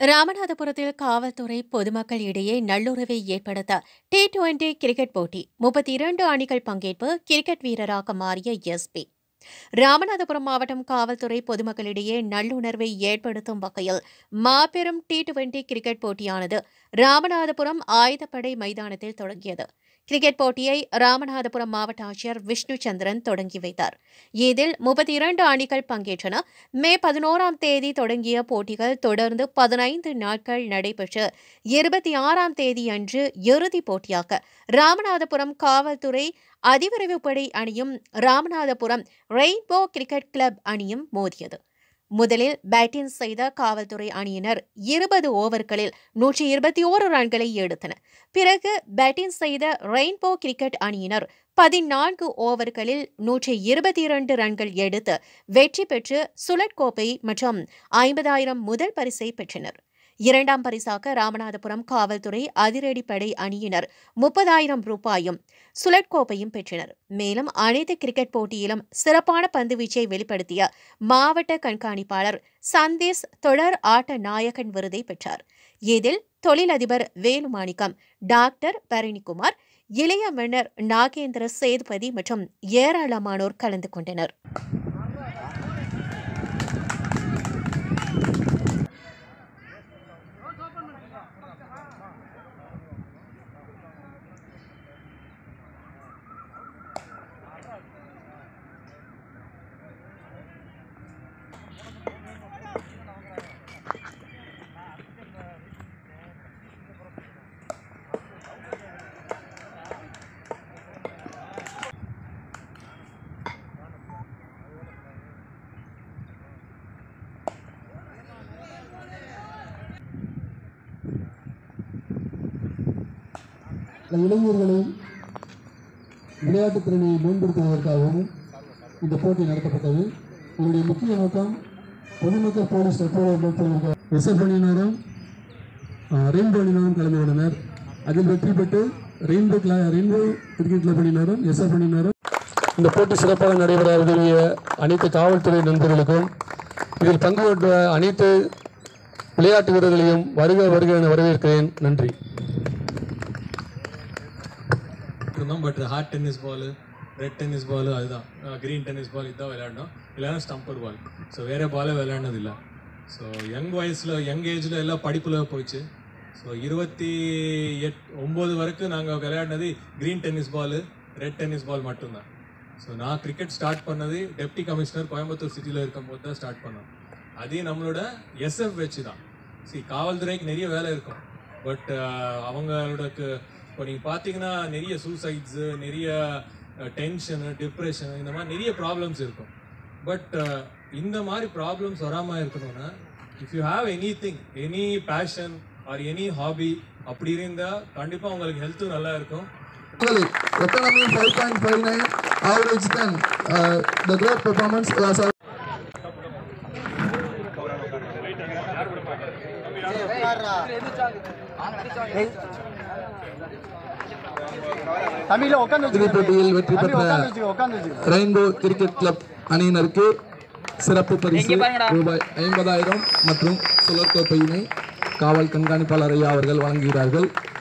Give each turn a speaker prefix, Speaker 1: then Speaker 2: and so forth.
Speaker 1: ராமநாதபுரத்தில் காவல்துறை பொதுமக்கள் இடையே நல்லுறவை ஏற்படுத்த T20 கிரிக்கெட் போட்டி 32 அணிகள் பங்கேற்பு கிரிக்கெட் வீரராக மாறிய எஸ்பி. ராமநாதபுரம் மாவட்டம் காவல்துறை பொதுமக்களிடையே நல்லுணர்வை ஏற்படுத்தும் வகையில் மாபெரும் T20 கிரிக்கெட் போட்டியானது ராமநாதபுரம் ஆயுதப்படை மைதானத்தில் தொடங்கியது. கிரிக்கெட் போட்டியை ராமநாதபுரம் மாவட்ட ஆட்சியர் விஷ்ணு சந்திரன் தொடங்கி வைத்தார். இதில் 32 அணிகள் பங்கேற்றன. மே 11ஆம் தேதி தொடங்கிய போட்டிகள் தொடர்ந்து 15 நாட்கள் நடைபெற்று 26ஆம் தேதியன்று இறுதிப் போட்டியாக ராமநாதபுரம் காவல்துறை அதிவிரைவுப்படை அணியும் ராமநாதபுரம் ரெயின்போ கிரிக்கெட் கிளப் அணியும் மோதியது. முதலில் பேட்டிங் செய்த காவல்துறை அணியினர் 20 ஓவர்களில் 121 ரன்களை எடுத்தனர். பிறகு பேட்டிங் செய்த ரெயின்போ கிரிக்கெட் அணியினர் 14 ஓவர்களில் 122 ரன்கள் எடுத்து வெற்றி பெற்று சுலட் கோப்பை மற்றும் 50,000 முதல் பரிசை பெற்றனர். இரண்டாம் பரிசாக ராமநாதபுரம் காவல்துறை அதிரடிப்படை அணியினர் 30,000 ரூபாயும் சுலட் கோப்பையும் பெற்றனர். மேலும் அனைத்து கிரிக்கெட் போட்டியிலும் சிறப்பான பந்துவீச்சை வெளிப்படுத்திய மாவட்ட கண்காணிப்பாளர் சந்தேஷ் தொடர் ஆட்ட நாயகன் விருதை பெற்றார். இதில் தொழிலதிபர் வேலுமாணிக்கம், டாக்டர் பரணிக்குமார், இளைய மன்னர் நாகேந்திர சேதுபதி மற்றும் ஏராளமானோர் கலந்து கொண்டனர்.
Speaker 2: இளைஞர்களை விளையாட்டுத் திறனை மேம்படுத்துவதற்காகவும் இந்த போட்டி நடத்தப்பட்டது. இதனுடைய முக்கிய நோக்கம் பொதுமக்கள் போலீஸ் ரிசர்வ் அணியினரும் ரெயின்போ அணியினரும் கலந்து கொண்டனர். அதில் வெற்றி பெற்று ரெயின்போ கிரிக்கெட் கிளப் அணியினரும் ரிசர்வ் அணியினரும் இந்த போட்டி சிறப்பாக நடைபெற உதவிய அனைத்து காவல்துறை நண்பர்களுக்கும் இதில் பங்கு கொண்ட அனைத்து விளையாட்டு வீரர்களையும் வருக வருக என வரவேற்கிறேன். நன்றி.
Speaker 3: But hard tennis ball, red tennis ball, அதுதான் க்ரீன் டென்னிஸ் பால் இதுதான் விளையாடணும். இல்லைன்னா ஸ்டம்பர் பால். ஸோ வேறு பாலே விளையாடினதில்லை. ஸோ யங் ஏஜில் எல்லாம் படிப்பில் போயிடுச்சு. ஸோ 29 வரைக்கும் நாங்கள் விளையாடினது green tennis ball, red tennis ball மட்டும்தான். ஸோ நான் கிரிக்கெட் ஸ்டார்ட் பண்ணது டெப்டி கமிஷனர் கோயம்புத்தூர் சிட்டியில் இருக்கும்போது தான் ஸ்டார்ட் பண்ணோம். அதையும் நம்மளோட SF வச்சு தான். காவல்துறைக்கு நிறைய வேலை இருக்கும். பட் அவங்களோட இப்போ நீங்கள் பார்த்தீங்கன்னா நிறைய சூசைட்ஸு, நிறைய டென்ஷனு, டிப்ரெஷனு, இந்த மாதிரி நிறைய ப்ராப்ளம்ஸ் இருக்கும். பட் இந்த மாதிரி ப்ராப்ளம்ஸ் வராமல் இருக்கணும்னா if you have any passion or any hobby அப்படி இருந்தால் கண்டிப்பாக உங்களுக்கு ஹெல்த்தும் நல்லா இருக்கும்.
Speaker 2: Economy 5.59, average 10. The great performance was போட்டியில் வெற்றி பெற்ற ரெயின்போ கிரிக்கெட் கிளப் அணியினருக்கு சிறப்பு பரிசு ரூபாய் 50,000 மற்றும் சுழற் கோப்பையினை காவல் கண்காணிப்பாளர் ஐயா அவர்கள் வழங்குகிறார்கள்.